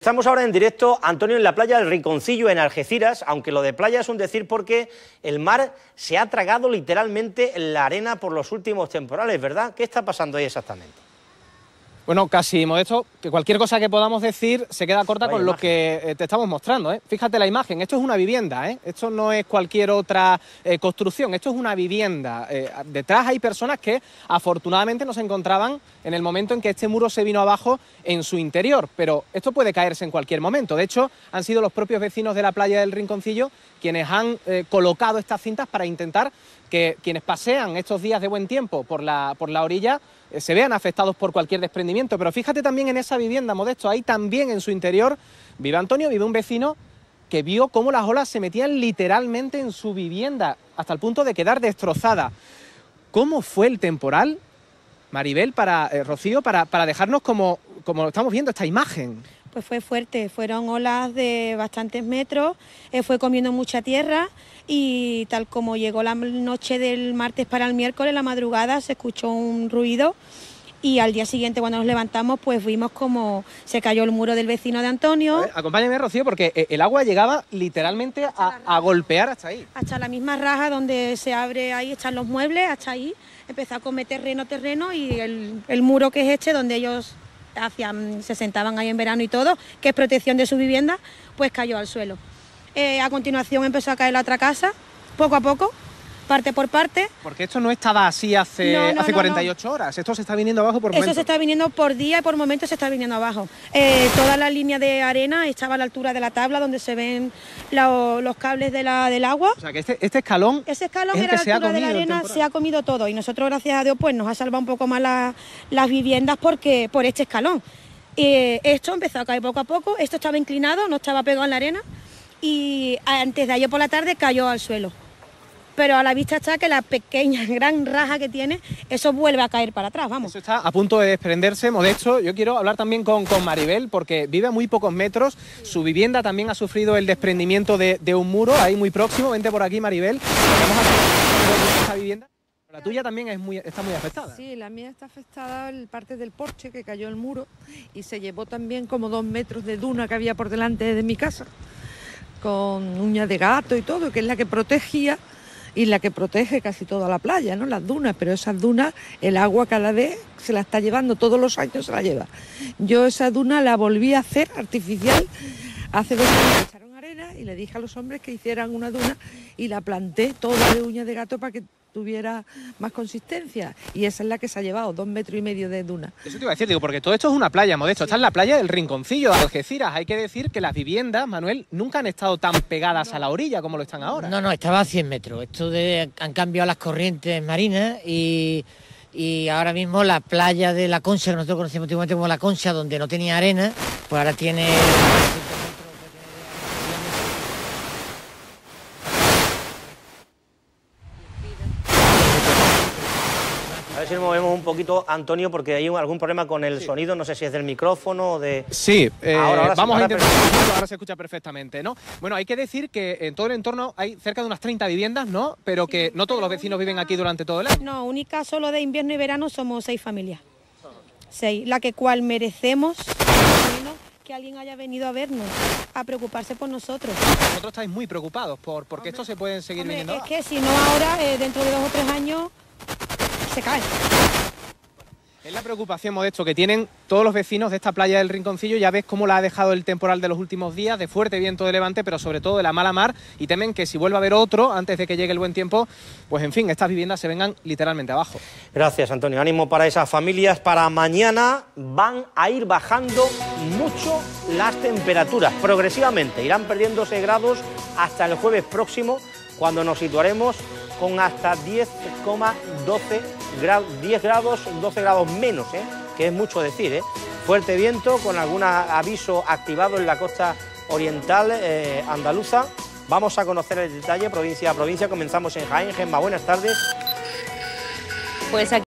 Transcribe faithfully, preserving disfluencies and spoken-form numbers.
Estamos ahora en directo, Antonio, en la playa del Rinconcillo, en Algeciras, aunque lo de playa es un decir porque el mar se ha tragado literalmente la arena por los últimos temporales, ¿verdad? ¿Qué está pasando ahí exactamente? Bueno, casi, Modesto, que cualquier cosa que podamos decir se queda corta Vaya con lo imagen. que te estamos mostrando, ¿eh? Fíjate la imagen, esto es una vivienda, ¿eh? Esto no es cualquier otra eh, construcción, esto es una vivienda. Eh, detrás hay personas que afortunadamente no se encontraban en el momento en que este muro se vino abajo en su interior, pero esto puede caerse en cualquier momento. De hecho, han sido los propios vecinos de la playa del Rinconcillo quienes han eh, colocado estas cintas para intentar que quienes pasean estos días de buen tiempo por la, por la orilla eh, se vean afectados por cualquier desprendimiento. Pero fíjate también en esa vivienda, Modesto, ahí también en su interior vive Antonio, vive un vecino que vio cómo las olas se metían literalmente en su vivienda hasta el punto de quedar destrozada. ¿Cómo fue el temporal, Maribel, para eh, Rocío, para, para dejarnos como, como estamos viendo esta imagen? Pues fue fuerte, fueron olas de bastantes metros, eh, fue comiendo mucha tierra y tal como llegó la noche del martes para el miércoles, la madrugada se escuchó un ruido y al día siguiente cuando nos levantamos pues vimos como se cayó el muro del vecino de Antonio. Ver, acompáñame, Rocío, porque el agua llegaba literalmente a, a golpear hasta ahí. Hasta la misma raja donde se abre ahí, están los muebles, hasta ahí empezó a comer terreno, terreno y el, el muro que es este donde ellos hacían, se sentaban ahí en verano y todo, que es protección de su vivienda, pues cayó al suelo. Eh, a continuación empezó a caer la otra casa, poco a poco, parte por parte. Porque esto no estaba así hace, no, no, hace no, cuarenta y ocho no. horas, esto se está viniendo abajo por momentos. Eso se está viniendo por día y por momentos se está viniendo abajo. Eh, toda la línea de arena estaba a la altura de la tabla donde se ven lo, los cables de la, del agua. O sea que este, este escalón, Ese escalón es el era que la se ha altura de la comido el arena, temporal. se ha comido todo y nosotros gracias a Dios pues nos ha salvado un poco más la, las viviendas porque por este escalón. Eh, esto empezó a caer poco a poco, esto estaba inclinado, no estaba pegado en la arena y antes de ayer por la tarde cayó al suelo. Pero a la vista está que la pequeña, gran raja que tiene, eso vuelve a caer para atrás, vamos. Eso está a punto de desprenderse, Modesto. Yo quiero hablar también con, con Maribel, porque vive a muy pocos metros, su vivienda también ha sufrido el desprendimiento de, de un muro, ahí muy próximo. Vente por aquí, Maribel. Vamos a ver esta vivienda. La tuya también es muy, está muy afectada. Sí, la mía está afectada el parte del porche que cayó el muro y se llevó también como dos metros de duna que había por delante de mi casa, con uñas de gato y todo, que es la que protegía y la que protege casi toda la playa, ¿no? Las dunas, pero esas dunas, el agua cada vez se la está llevando, todos los años se la lleva. Yo esa duna la volví a hacer artificial hace dos años, echaron arena y le dije a los hombres que hicieran una duna y la planté toda de uñas de gato para que tuviera más consistencia y esa es la que se ha llevado, dos metros y medio de duna. Eso te iba a decir, digo, porque todo esto es una playa, Modesto, está en la playa del Rinconcillo de Algeciras. Hay que decir que las viviendas, Manuel, nunca han estado tan pegadas a la orilla como lo están ahora. No, no, estaba a cien metros. Esto de, han cambiado las corrientes marinas y, y ahora mismo la playa de La Concha, que nosotros conocemos antiguamente como La Concha, donde no tenía arena, pues ahora tiene... A ver si nos movemos un poquito, Antonio, porque hay algún problema con el sí. sonido, no sé si es del micrófono o de... Sí, eh, ahora, ahora vamos sí, a ahora intentar, ahora se escucha perfectamente, ¿no? Bueno, hay que decir que en todo el entorno hay cerca de unas treinta viviendas, ¿no? Pero que no todos los vecinos viven aquí durante todo el año. No, única solo de invierno y verano somos seis familias. Seis, la que cual merecemos menos que alguien haya venido a vernos, a preocuparse por nosotros. Vosotros estáis muy preocupados por porque esto se pueden seguir Hombre, viniendo es abajo. que si no ahora, eh, dentro de dos o tres años, se cae. Es la preocupación, Modesto, que tienen todos los vecinos de esta playa del Rinconcillo. Ya ves cómo la ha dejado el temporal de los últimos días, de fuerte viento de levante, pero sobre todo de la mala mar, y temen que si vuelva a haber otro, antes de que llegue el buen tiempo, pues en fin, estas viviendas se vengan literalmente abajo. Gracias, Antonio. Ánimo para esas familias. Para mañana van a ir bajando mucho las temperaturas, progresivamente. Irán perdiendo seis grados hasta el jueves próximo, cuando nos situaremos con hasta diez coma doce grados, diez grados, doce grados menos, ¿eh? Que es mucho decir, ¿eh? Fuerte viento, con algún aviso activado en la costa oriental eh, andaluza. Vamos a conocer el detalle provincia a provincia. Comenzamos en Jaén. Gemma, buenas tardes. Pues aquí